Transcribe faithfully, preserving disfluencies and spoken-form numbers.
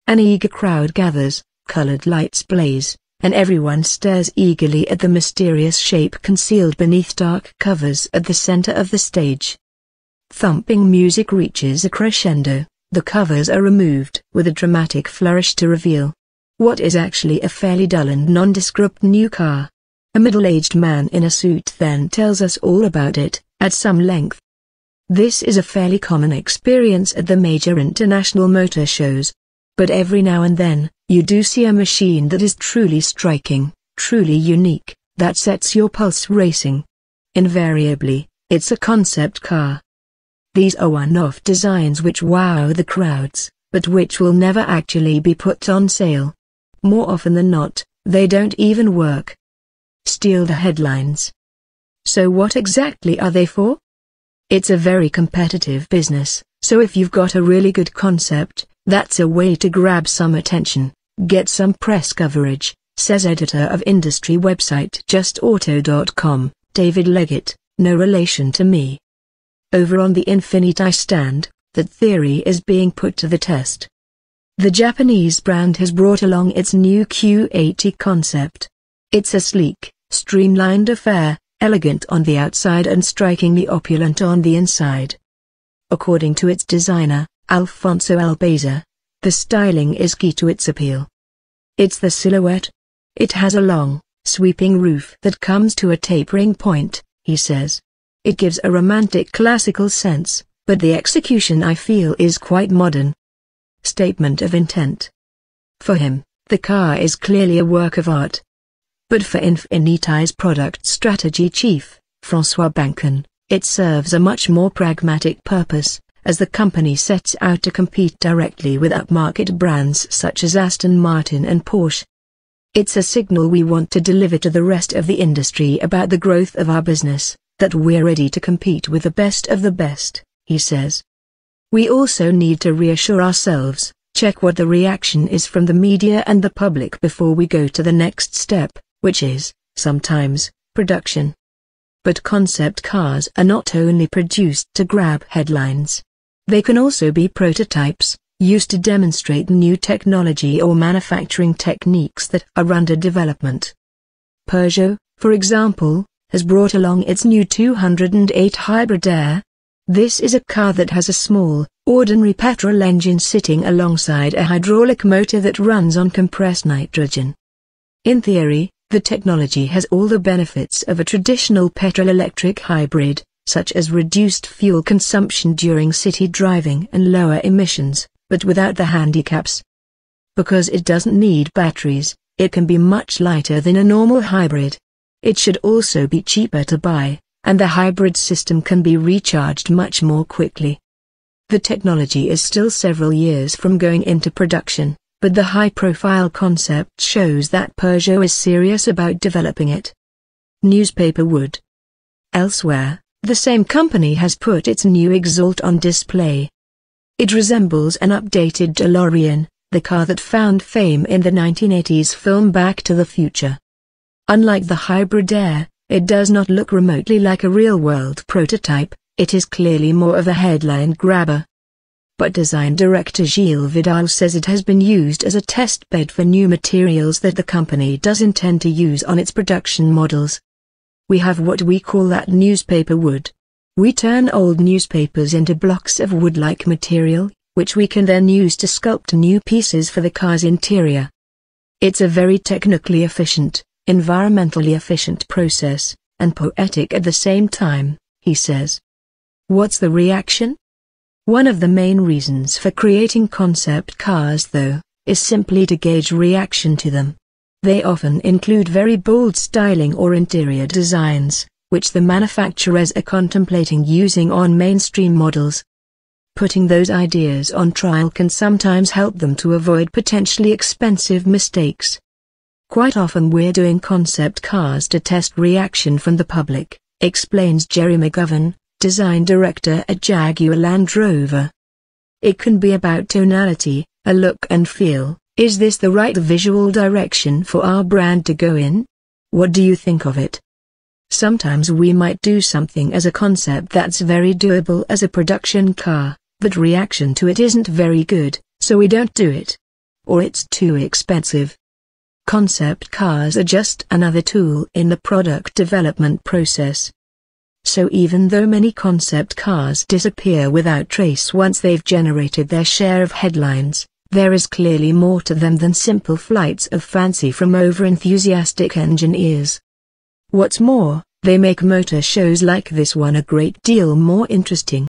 An eager crowd gathers, colored lights blaze, and everyone stares eagerly at the mysterious shape concealed beneath dark covers at the center of the stage. Thumping music reaches a crescendo, the covers are removed with a dramatic flourish to reveal what is actually a fairly dull and nondescript new car. A middle-aged man in a suit then tells us all about it, at some length. This is a fairly common experience at the major international motor shows. But every now and then, you do see a machine that is truly striking, truly unique, that sets your pulse racing. Invariably, it's a concept car. These are one-off designs which wow the crowds, but which will never actually be put on sale. More often than not, they don't even work. Steal the headlines. So what exactly are they for? It's a very competitive business, so if you've got a really good concept, that's a way to grab some attention, get some press coverage, says editor of industry website just auto dot com, David Leggett, no relation to me. Over on the Infiniti stand, that theory is being put to the test. The Japanese brand has brought along its new Q eighty concept. It's a sleek, streamlined affair, elegant on the outside and strikingly opulent on the inside. According to its designer, Alfonso Albaza, the styling is key to its appeal. It's the silhouette. It has a long, sweeping roof that comes to a tapering point, he says. It gives a romantic classical sense, but the execution I feel is quite modern. Statement of intent. For him, the car is clearly a work of art. But for Infiniti's product strategy chief, François Bancan, it serves a much more pragmatic purpose, as the company sets out to compete directly with upmarket brands such as Aston Martin and Porsche. It's a signal we want to deliver to the rest of the industry about the growth of our business, that we're ready to compete with the best of the best, he says. We also need to reassure ourselves, check what the reaction is from the media and the public before we go to the next step, which is, sometimes, production. But concept cars are not only produced to grab headlines. They can also be prototypes, used to demonstrate new technology or manufacturing techniques that are under development. Peugeot, for example, has brought along its new two hundred eight Hybrid Air. This is a car that has a small, ordinary petrol engine sitting alongside a hydraulic motor that runs on compressed nitrogen. In theory, the technology has all the benefits of a traditional petrol-electric hybrid, such as reduced fuel consumption during city driving and lower emissions, but without the handicaps. Because it doesn't need batteries, it can be much lighter than a normal hybrid. It should also be cheaper to buy, and the hybrid system can be recharged much more quickly. The technology is still several years from going into production, but the high-profile concept shows that Peugeot is serious about developing it. Newspaper wood. Elsewhere, the same company has put its new Exalt on display. It resembles an updated DeLorean, the car that found fame in the nineteen eighties film Back to the Future. Unlike the Hybrid Air, it does not look remotely like a real-world prototype, it is clearly more of a headline grabber. But design director Gilles Vidal says it has been used as a test bed for new materials that the company does intend to use on its production models. We have what we call that newspaper wood. We turn old newspapers into blocks of wood-like material, which we can then use to sculpt new pieces for the car's interior. It's a very technically efficient, environmentally efficient process, and poetic at the same time, he says. What's the reaction? One of the main reasons for creating concept cars, though, is simply to gauge reaction to them. They often include very bold styling or interior designs, which the manufacturers are contemplating using on mainstream models. Putting those ideas on trial can sometimes help them to avoid potentially expensive mistakes. Quite often we're doing concept cars to test reaction from the public, explains Jerry McGovern, design director at Jaguar Land Rover. It can be about tonality, a look and feel. Is this the right visual direction for our brand to go in? What do you think of it? Sometimes we might do something as a concept that's very doable as a production car, but reaction to it isn't very good, so we don't do it. or it's too expensive. Concept cars are just another tool in the product development process. So even though many concept cars disappear without trace once they've generated their share of headlines, there is clearly more to them than simple flights of fancy from over-enthusiastic engineers. What's more, they make motor shows like this one a great deal more interesting.